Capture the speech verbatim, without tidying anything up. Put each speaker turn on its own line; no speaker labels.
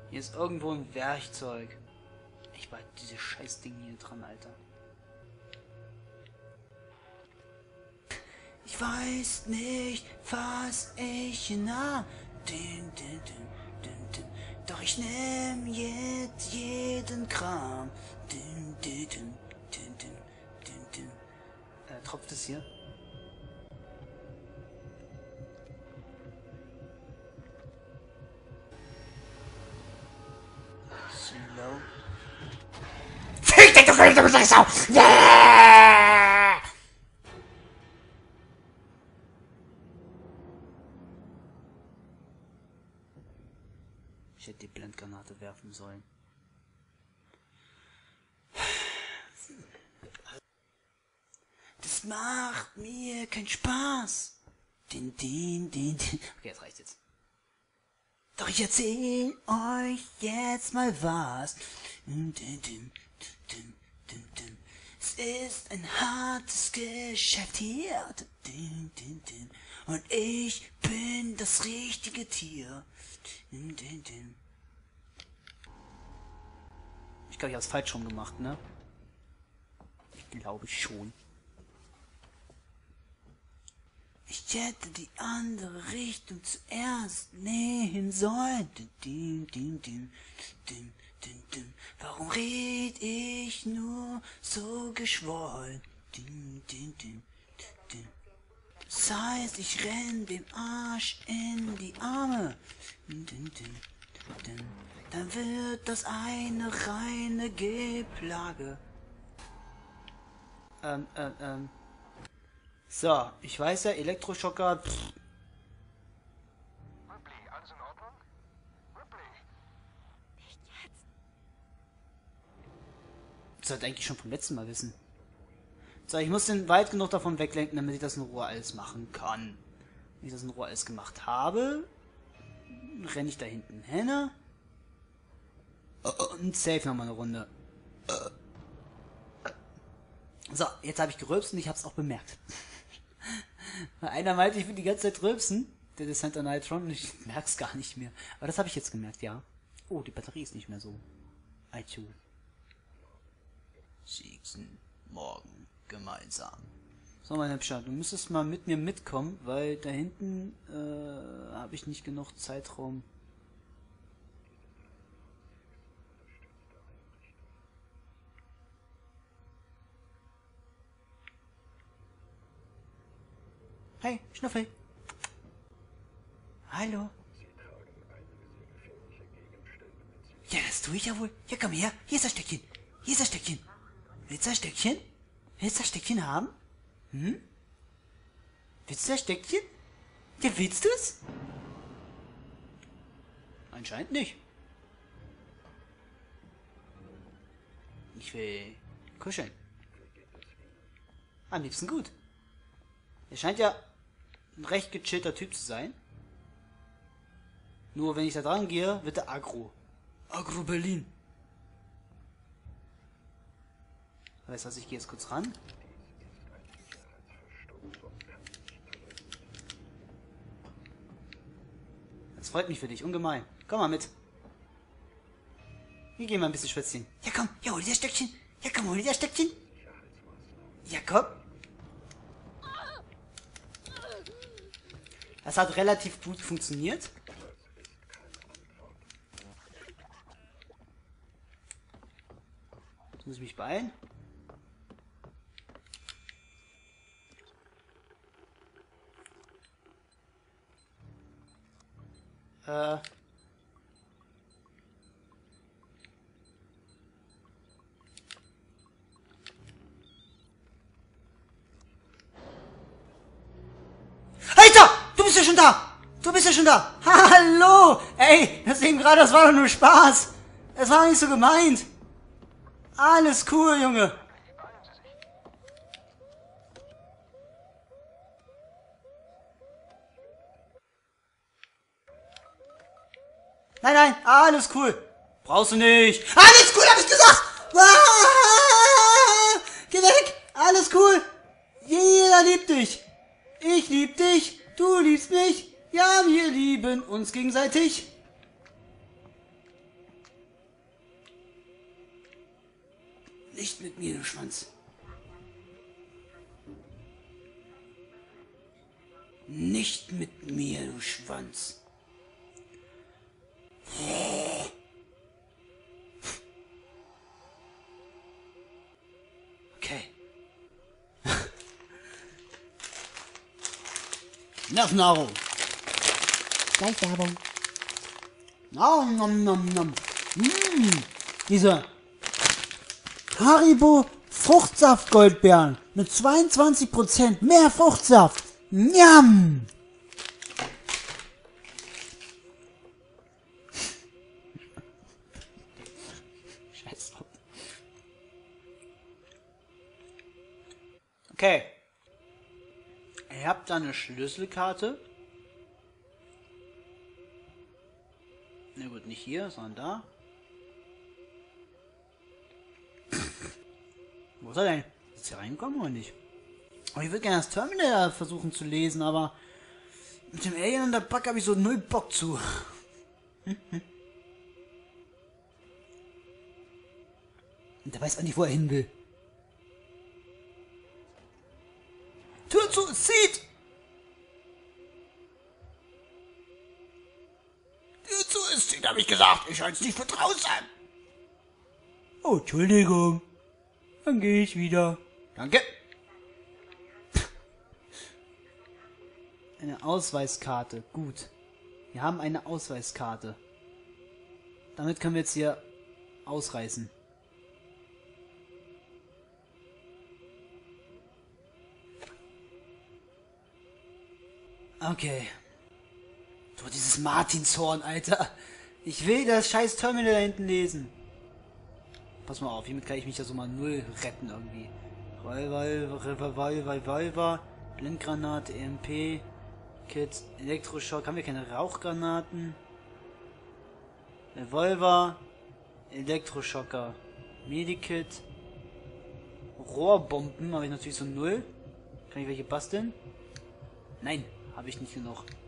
Hier ist irgendwo ein Werkzeug. Ich war dieses scheiß Ding hier dran, Alter. Ich weiß nicht, was ich nahm. Din, din, din, din, din. Doch ich nehm jetzt jeden Kram. Din, din, din, din, din, din, din. Äh, tropft es hier? Slow. Fick dich, du blöde Sau! Yeah! Ich hätte die Blendgranate werfen sollen. Das macht mir keinen Spaß. Din, din, din, din. Okay, das reicht jetzt. Doch ich erzähl euch jetzt mal was. Din, din, din, din, din, din. Es ist ein hartes Geschäft hier. Din, din, din. Und ich bin das richtige Tier. Din, din, din. Ich glaube, ich habe es falsch rum gemacht, ne? Ich glaube schon. Ich hätte die andere Richtung zuerst nähen sollen. Din, din, din, din, din, din. Warum red ich nur so geschwollen? Din, din, din, din. Das heißt, ich renn dem Arsch in die Arme. Din, din, din. Dann wird das eine reine Geplage. Ähm, ähm, ähm. So, ich weiß ja, Elektroschocker. Pff.
Ripley, alles in Ordnung? Ripley.
Nicht jetzt.
Das sollte eigentlich schon vom letzten Mal wissen. So, ich muss den weit genug davon weglenken, damit ich das in Ruhe alles machen kann. Wenn ich das in Ruhe alles gemacht habe, renne ich da hinten hin. Und save nochmal eine Runde. So, jetzt habe ich gerülpst und ich habe es auch bemerkt. Weil einer meinte, ich will die ganze Zeit rülpsen. Der Descent on Nitron, und ich merke es gar nicht mehr. Aber das habe ich jetzt gemerkt, ja. Oh, die Batterie ist nicht mehr so. I Q. Siegsen morgen gemeinsam. So, mein Hübscher, du müsstest mal mit mir mitkommen, weil da hinten äh, habe ich nicht genug Zeitraum. Hey, Schnuffel. Hallo. Ja, das tue ich ja wohl. Ja, komm her. Hier ist das Stöckchen. Hier ist das Stöckchen. Willst du das Stöckchen? Willst du das Stöckchen haben? Hm? Willst du das Stöckchen? Ja, willst du es? Anscheinend nicht. Ich will kuscheln. Am liebsten gut. Er scheint ja ein recht gechillter Typ zu sein. Nur wenn ich da dran gehe, wird er aggro. Aggro Berlin. Weißt du was, ich gehe jetzt kurz ran. Das freut mich für dich, ungemein. Komm mal mit. Wir gehen mal ein bisschen spazieren. Ja komm, ja hol dir das Stöckchen. Ja komm, hol dir das Stöckchen. Ja komm. Das hat relativ gut funktioniert. Jetzt muss ich mich beeilen. Äh. Alter! Du bist ja schon da! Du bist ja schon da! Hallo! Ey, das eben gerade, das war doch nur Spaß! Das war nicht so gemeint! Alles cool, Junge! Nein, nein, alles cool! Brauchst du nicht! Alles cool, hab ich gesagt! Ah! Geh weg! Alles cool! Jeder liebt dich! Ich lieb dich, du liebst mich, ja, wir lieben uns gegenseitig. Nicht mit mir, du Schwanz. Nicht mit mir, du Schwanz. Okay. Nervennahrung.
Gleich Werbung.
Nom, nom, nom, nom. Mm, diese Haribo Fruchtsaft Goldbeeren mit zweiundzwanzig Prozent mehr Fruchtsaft. Njam. Scheiße. Okay. Ihr habt da eine Schlüsselkarte. Na gut, nicht hier, sondern da. Wo ist er denn? Ist hier reinkommen oder nicht? Aber ich würde gerne das Terminal versuchen zu lesen, aber mit dem Alien und der Bug habe ich so null Bock zu. Und der weiß auch nicht, wo er hin will. Tür zu, es zieht! Tür zu, es zieht, habe ich gesagt. Ich halte es nicht für draußen. Oh, Entschuldigung. Dann gehe ich wieder. Danke. Eine Ausweiskarte. Gut. Wir haben eine Ausweiskarte. Damit können wir jetzt hier ausreißen. Okay. So, dieses Martinshorn, Alter. Ich will das scheiß Terminal da hinten lesen. Pass mal auf, hiermit kann ich mich ja so mal null retten irgendwie. Revolver, Revolver, Revolver, Blindgranate, E M P, Kit, Elektroschock. Haben wir keine Rauchgranaten? Revolver, Elektroschocker, Medikit, Rohrbomben habe ich natürlich so null. Kann ich welche basteln? Nein, habe ich nicht genug.